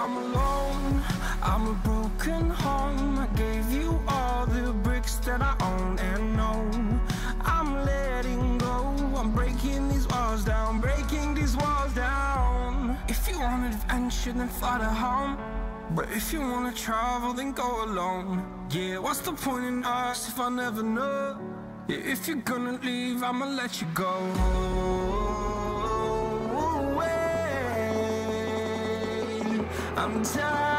I'm alone, I'm a broken home. I gave you all the bricks that I own and know. I'm letting go, I'm breaking these walls down, breaking these walls down. If you want adventure, then fly to home. But if you wanna travel, then go alone. Yeah, what's the point in us if I never know? Yeah, if you're gonna leave, I'ma let you go. I'm tired